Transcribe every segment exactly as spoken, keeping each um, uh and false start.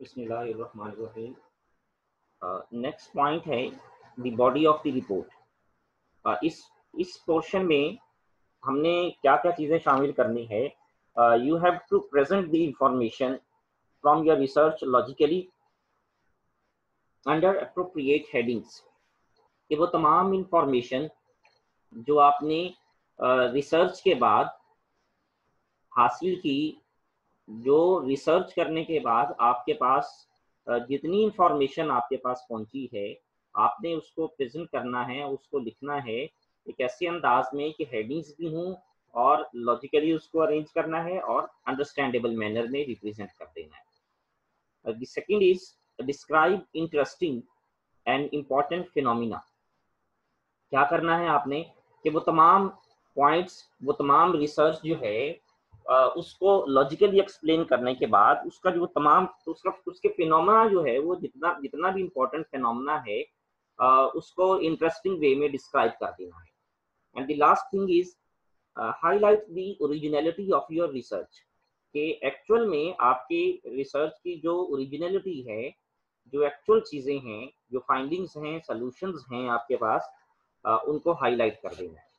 बिस्मिल्लाहिर्रहमानिर्रहीम। Next point है the body of the report. इस इस पोर्शन में हमने क्या क्या चीज़ें शामिल करनी है। You have to present the information from your research logically under appropriate headings, कि वो तमाम इंफॉर्मेशन जो आपने रिसर्च uh, के बाद हासिल की, जो रिसर्च करने के बाद आपके पास जितनी इंफॉर्मेशन आपके पास पहुंची है, आपने उसको प्रेजेंट करना है, उसको लिखना है एक ऐसे अंदाज में कि हेडिंग्स भी हों और लॉजिकली उसको अरेंज करना है और अंडरस्टैंडेबल मैनर में रिप्रेजेंट कर देना है। The second is describe interesting and important phenomena. क्या करना है आपने कि वो तमाम पॉइंट्स, वो तमाम रिसर्च जो है Uh, उसको लॉजिकली एक्सप्लेन करने के बाद उसका जो तमाम उसका उसके फिनोमेना जो है, वो जितना जितना भी इम्पोर्टेंट फिनोमेना है uh, उसको इंटरेस्टिंग वे में डिस्क्राइब कर देना है। And the last thing is highlight the originality of your research, कि एक्चुअल में आपके रिसर्च की जो ओरिजिनलिटी है, जो एक्चुअल चीज़ें हैं, जो फाइंडिंग्स हैं, सॉल्यूशंस हैं आपके पास, uh, उनको हाईलाइट कर देना है।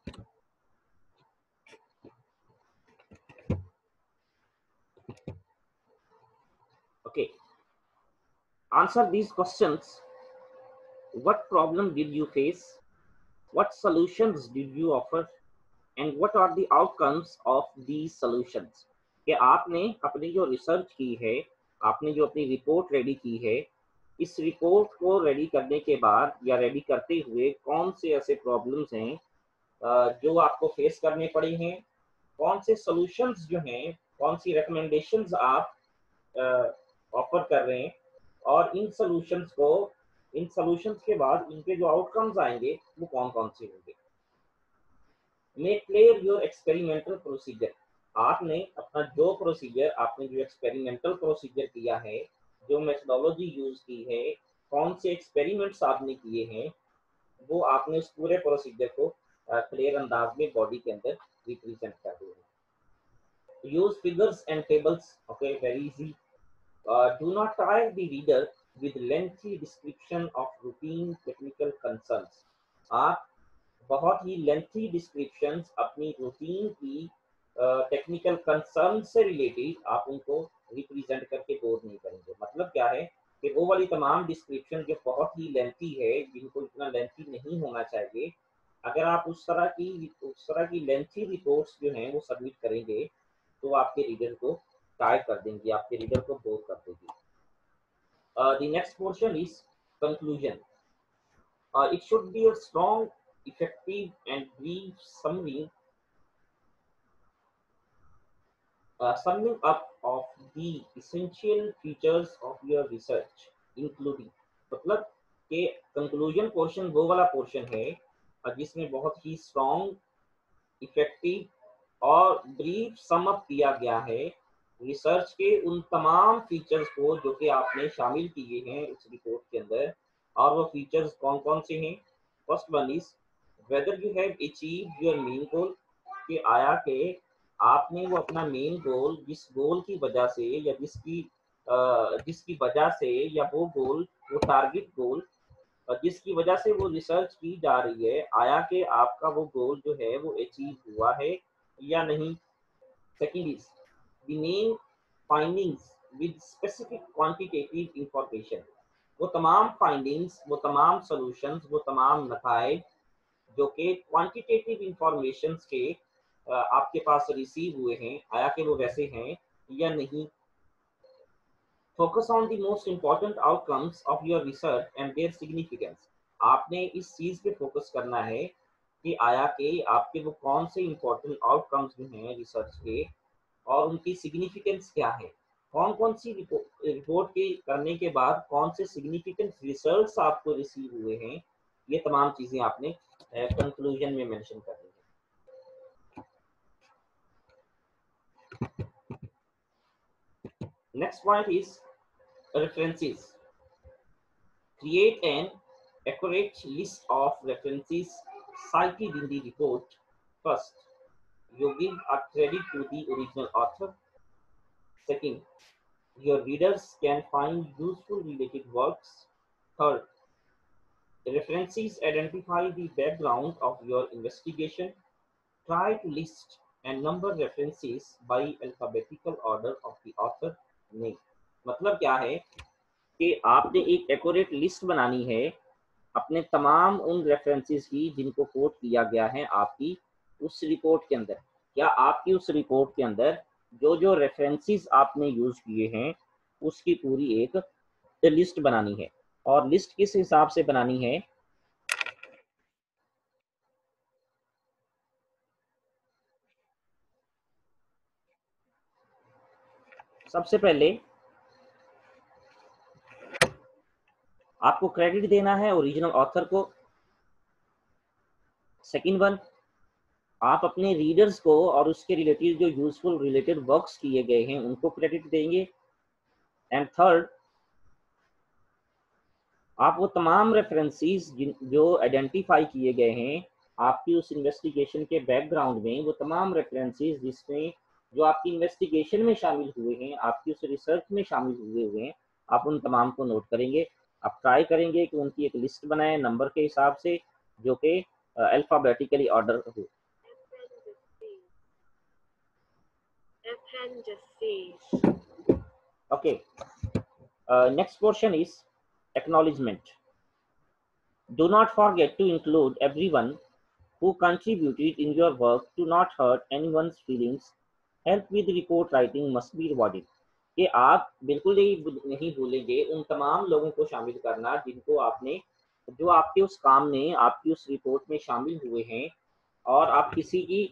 Okay, answer these questions. What problem did you face? What solutions did you offer? And what are the outcomes of these solutions? कि आपने अपनी जो रिसर्च की है, आपने जो अपनी रिपोर्ट रेडी की है, इस रिपोर्ट को रेडी करने के बाद या रेडी करते हुए कौन से ऐसे प्रॉब्लम्स हैं जो आपको फेस करने पड़े हैं, कौन से सॉल्यूशंस जो हैं, कौन सी रिकमेंडेशंस आप ऑफर कर रहे हैं, और इन सॉल्यूशंस को इन सॉल्यूशंस के बाद इनके जो आउटकम्स आएंगे वो कौन कौन से होंगे। Make clear your experimental procedure. आपने अपना जो प्रोसीजर, आपने जो एक्सपेरिमेंटल प्रोसीजर किया है, जो मेथोडोलॉजी यूज की है, कौन से एक्सपेरिमेंट्स आपने किए हैं, वो आपने उस पूरे प्रोसीजर को क्लियर अंदाज में बॉडी के अंदर रिप्रेजेंट कर दिया। Use figures and tables. Okay, very easy. Uh, do not tire the reader with lengthy description of routine technical concerns. आप बहुत ही लेंथी डिस्क्रिप्शंस अपनी रूटीन की टेक्निकल uh, कंसर्न से रिलेटेड आप उनको रिप्रेजेंट करके बोर नहीं करेंगे। मतलब क्या है कि वो वाली तमाम डिस्क्रिप्शन जो बहुत ही लेंथी है, जिनको इतना लेंथी नहीं होना चाहिए, अगर आप उस तरह की उस तरह की लेंथी रिपोर्ट्स जो हैं वो सबमिट करेंगे तो आपके रीडर को टाइप कर देंगी, आपके रीडर को बोर कर देगी। Uh, the next portion is conclusion. Uh, it should be a strong, effective, and brief summary, uh, summing up of the essential features of your research, including, मतलब कि conclusion portion वो वाला portion है जिसमें बहुत ही strong, effective और brief sum up किया गया है रिसर्च के उन तमाम फीचर्स को जो कि आपने शामिल किए हैं उस रिपोर्ट के अंदर। और वो फीचर्स कौन कौन से हैं? First one is whether you have achieve your main goal, कि आया कि आपने वो अपना मेन गोल, जिस गोल की वजह से या जिसकी जिसकी वजह से या वो गोल, वो टारगेट गोल जिसकी वजह से वो रिसर्च की जा रही है, आया कि आपका वो गोल जो है वो अचीव हुआ है या नहीं। Second is the main findings with specific quantitative information। वो तमाम फाइंडिंग्स, वो तमाम सॉल्यूशंस, वो तमाम नताइज जो कि क्वांटिटेटिव इंफॉर्मेशन के आपके पास रिसीव हुए हैं, आया कि वो वैसे हैं या नहीं। Focus on the most important outcomes of your research and their significance. आपने इस चीज पे फोकस करना है कि आया कि आपके वो कौन से इम्पोर्टेंट आउटकम्स हैं रिसर्च के और उनकी सिग्निफिकेंस क्या है। कौन कौन सी रिपोर्ट रिपोर्ट के करने के बाद कौन से सिग्निफिकेंट रिजल्ट्स आपको रिसीव हुए हैं, ये तमाम चीजें आपने कंक्लूजन में मेंशन कर दी है। Next point is references. Create an accurate list of references cited in the report. First, you give a credit to the original author. Second, your readers can find useful related works. Third, references identify the background of your investigation. Try to list and number references by alphabetical order of the author name. मतलब क्या है कि आपने एक accurate list बनानी है अपने तमाम उन रेफरेंसेस की जिनको कोट किया गया है आपकी उस रिपोर्ट के अंदर। क्या आपकी उस रिपोर्ट के अंदर जो जो रेफरेंसेस आपने यूज किए हैं उसकी पूरी एक लिस्ट बनानी है। और लिस्ट किस हिसाब से बनानी है? सबसे पहले आपको क्रेडिट देना है ओरिजिनल ऑथर को। सेकंड वन, आप अपने रीडर्स को और उसके रिलेटेड जो यूजफुल रिलेटेड वर्क्स किए गए हैं उनको क्रेडिट देंगे। एंड थर्ड, आप वो तमाम रेफरेंसेस जो आइडेंटिफाई किए गए हैं आपकी उस इन्वेस्टिगेशन के बैकग्राउंड में, वो तमाम रेफरेंसेस जिसमें जो आपकी इन्वेस्टिगेशन में शामिल हुए हैं, आपकी उस रिसर्च में शामिल हुए हुए हैं, आप उन तमाम को नोट करेंगे। आप ट्राई करेंगे कि उनकी एक लिस्ट बनाएं नंबर के हिसाब से जो कि अल्फाबेटिकली ऑर्डर हो। Okay, uh, next portion is acknowledgement. Do not forget to include everyone who contributed in your work to not hurt anyone's feelings. Help with report writing must be rewarded. कि आप बिल्कुल ही नहीं भूलेंगे उन तमाम लोगों को शामिल करना जिनको आपने जो आपके उस काम में आपकी उस रिपोर्ट में शामिल हुए हैं, और आप किसी की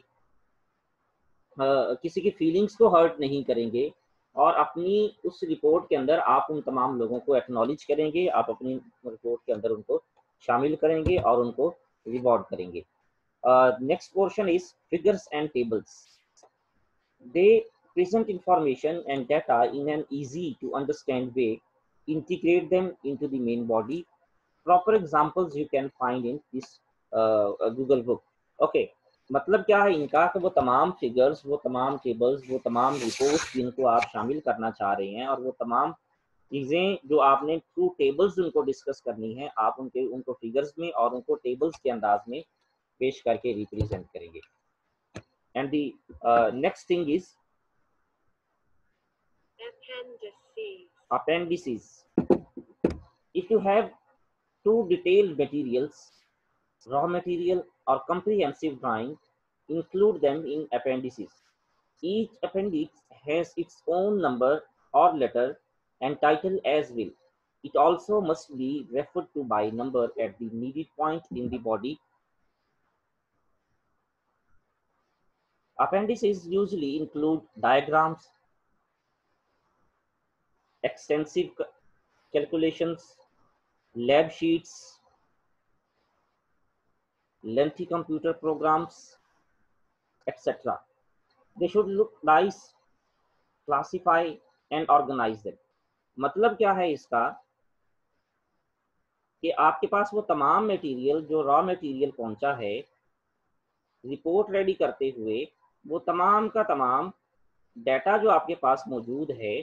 आ, किसी की फीलिंग्स को हर्ट नहीं करेंगे, और अपनी उस रिपोर्ट के अंदर आप उन तमाम लोगों को एक्नॉलेज करेंगे, आप अपनी रिपोर्ट के अंदर उनको शामिल करेंगे और उनको रिवॉर्ड करेंगे। Next portion is figures and tables. They present information and data in an easy to understand way. Integrate them into the main body. Proper examples you can find in this uh, Google book. Okay, मतलब क्या है इनका कि वो तमाम figures, वो तमाम tables, वो तमाम रिपोर्ट्स जिनको आप शामिल करना चाह रहे हैं, और वो तमाम चीज़ें जो आपने थ्रू टेबल्स उनको डिस्कस करनी है, आप उनके उनको फिगर्स में और उनको टेबल्स के अंदाज में पेश करके रिप्रेजेंट करेंगे। And the next thing is appendices. If you have two detailed materials, raw material or comprehensive drawing, include them in appendices. Each appendix has its own number or letter and title as well. It also must be referred to by number at the needed point in the body. Appendices usually include diagrams, extensive calculations, lab sheets, lengthy computer programs, et cetera. They should look nice, classify and organize them. मतलब क्या है इसका कि आपके पास वो तमाम material जो raw material पहुंचा है रिपोर्ट रेडी करते हुए, वो तमाम का तमाम डाटा जो आपके पास मौजूद है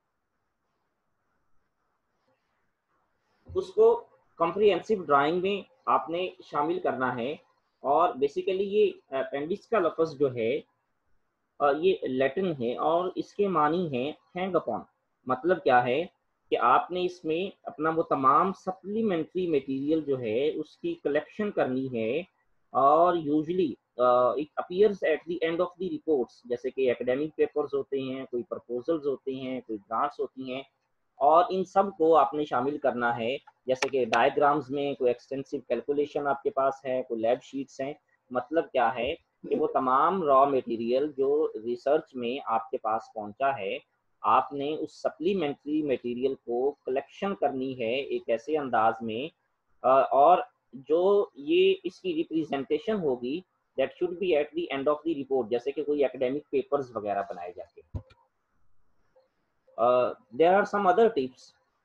उसको कॉम्प्रिहेंसिव ड्राइंग में आपने शामिल करना है। और बेसिकली ये अपेंडिक्स का लफ्ज़ जो है ये लैटिन है और इसके मानी है हैंग अपॉन। मतलब क्या है कि आपने इसमें अपना वो तमाम सप्लीमेंट्री मटेरियल जो है उसकी कलेक्शन करनी है, और usually it appears at the end of the reports, जैसे कि एकेडमिक पेपर्स होते हैं, कोई प्रपोजल्स होते हैं, कोई ग्रांट्स होती हैं, और इन सब को आपने शामिल करना है। जैसे कि डायग्राम्स में कोई एक्सटेंसिव कैलकुलेशन आपके पास है, कोई लैब शीट्स हैं। मतलब क्या है कि वो तमाम रॉ मटेरियल जो रिसर्च में आपके पास पहुंचा है, आपने उस सप्लीमेंट्री मटेरियल को कलेक्शन करनी है एक ऐसे अंदाज में, और जो ये इसकी रिप्रेजेंटेशन होगी that should be at the end of the report, जैसे कि कोई एकेडमिक पेपर्स वगैरह बनाए जाते हैं। Uh, there are some other tips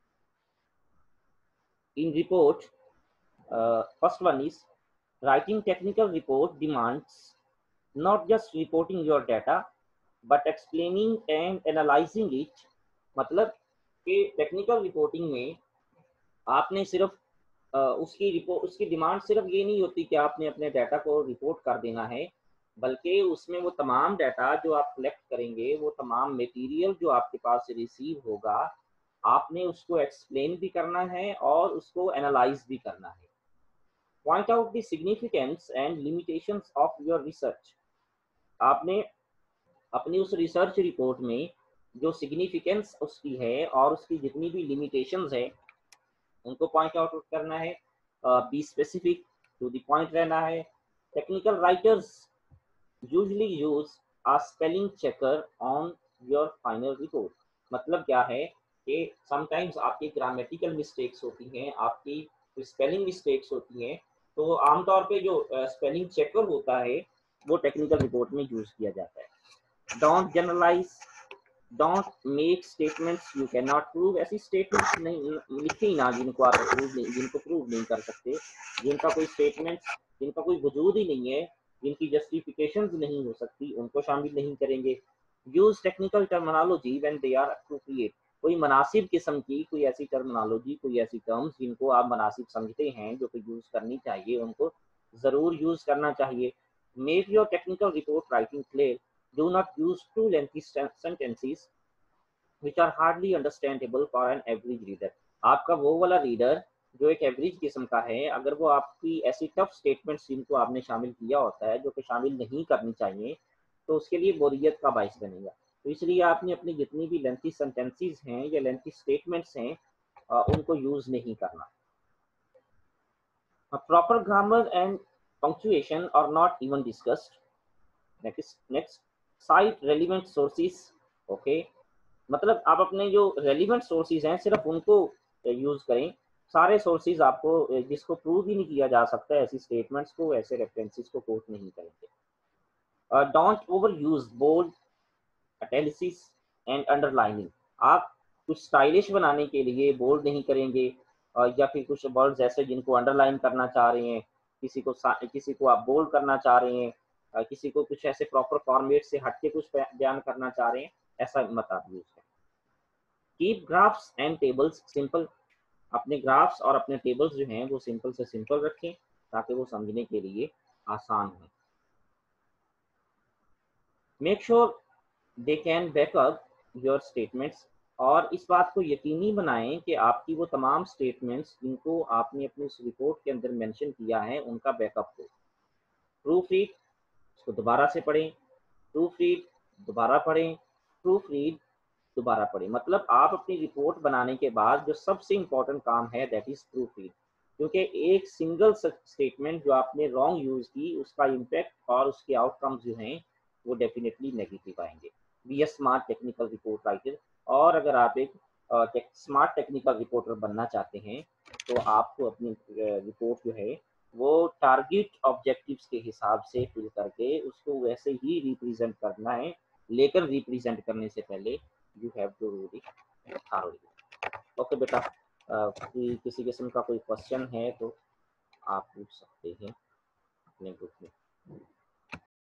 in report. Uh, first one is writing technical report demands not just reporting your data but explaining and analyzing it मतलब कि technical reporting में आपने सिर्फ अ, उसकी रिपोर्ट उसकी डिमांड सिर्फ ये नहीं होती कि आपने अपने डाटा को रिपोर्ट कर देना है, बल्कि उसमें वो तमाम डाटा जो आप कलेक्ट करेंगे, वो तमाम मटेरियल जो आपके पास से रिसीव होगा, आपने उसको एक्सप्लेन भी करना है और उसको एनालाइज भी करना है। Point out the significance and limitations of your research. आपने अपनी उस रिसर्च रिपोर्ट में जो सिग्निफिकेंस उसकी है और उसकी जितनी भी लिमिटेशंस है उनको पॉइंट आउट करना है, be specific, to the point रहना है। Technical writers usually use a spelling checker on your final report. मतलब क्या है कि समटाइम्स आपकी ग्रामेटिकल मिस्टेक्स होती हैं, आपकी स्पेलिंग मिस्टेक्स होती हैं, तो आमतौर पे जो स्पेलिंग चेकर होता है वो टेक्निकल रिपोर्ट में यूज किया जाता है। Don't generalise, don't make statements you can not prove. ऐसी स्टेटमेंट्स नहीं लिखी ना जिनको आप प्रूव नहीं जिनको प्रूव नहीं कर सकते, जिनका कोई स्टेटमेंट्स जिनका कोई वजूद ही नहीं है, जिनकी जस्टिफिकेशंस नहीं हो सकती, उनको शामिल नहीं करेंगे। Use technical terminology when they are appropriate. कोई मुनासिब किस्म की कोई ऐसी टर्मिनोलॉजी, कोई ऐसी टर्म्स जिनको आप मुनासिब समझते हैं, जो कि यूज करनी चाहिए, उनको जरूर यूज करना चाहिए। Make your technical report writing clear. Do not use too lengthy sentences which are hardly understandable for an average reader. आपका वो वाला रीडर जो एक एवरेज किस्म का है, अगर वो आपकी ऐसी टफ स्टेटमेंट्स जिनको आपने शामिल किया होता है, जो कि शामिल नहीं करनी चाहिए, तो उसके लिए बोरियत का बाइस बनेगा। तो इसलिए आपने अपनी जितनी भी लेंथी सेंटेंसेस हैं या लेंथी स्टेटमेंट्स हैं, उनको यूज नहीं करना। Proper grammar and punctuation are not even discussed. Next next cite relevant sources. Okay, मतलब आप अपने जो रेलिवेंट सोर्सेज हैं सिर्फ उनको यूज करें। सारे सोर्सेज आपको जिसको प्रूव ही नहीं किया जा सकता है, ऐसी स्टेटमेंट्स को, ऐसे रेफरेंसेस को कोट नहीं करेंगे। Don't over use bold, italics and underlining. आप कुछ स्टाइलिश बनाने के लिए बोल्ड नहीं करेंगे, uh, या फिर कुछ वर्ड्स ऐसे जिनको अंडरलाइन करना चाह रहे हैं, किसी को किसी को आप बोल्ड करना चाह रहे हैं, uh, किसी को कुछ ऐसे प्रॉपर फॉर्मेट से हटके कुछ बयान करना चाह रहे हैं, ऐसा मत आप यूज करें। Keep graphs and tables simple. अपने ग्राफ्स और अपने टेबल्स जो हैं वो सिंपल से सिंपल रखें ताकि वो समझने के लिए आसान हो। Make sure they can back up your statements. और इस बात को यकीनी बनाएं कि आपकी वो तमाम स्टेटमेंट्स जिनको आपने अपनी उस रिपोर्ट के अंदर मेंशन किया है उनका बैकअप हो। प्रूफ रीड, उसको दोबारा से पढ़ें, प्रूफ रीड, दोबारा पढ़ें, प्रूफ रीड, दोबारा पढ़ें। मतलब आप अपनी रिपोर्ट बनाने के बाद जो सबसे इम्पोर्टेंट काम है दैट इज प्रूफ रीड, क्योंकि एक सिंगल स्टेटमेंट जो आपने रॉन्ग यूज की, उसका इम्पैक्ट और उसके आउटकम्स जो हैं वो डेफिनेटली नेगेटिव आएंगे। Be a smart technical report writer. और अगर आप एक स्मार्ट टेक्निकल रिपोर्टर बनना चाहते हैं तो आपको अपनी रिपोर्ट जो है वो टारगेट ऑब्जेक्टिव्स के हिसाब से फिल करके उसको वैसे ही रिप्रेजेंट करना है, लेकर रिप्रेजेंट करने से पहले you have to read it thoroughly. Okay बेटा, कि किसी किस्म का कोई क्वेश्चन है तो आप पूछ सकते हैं अपने ग्रुप में।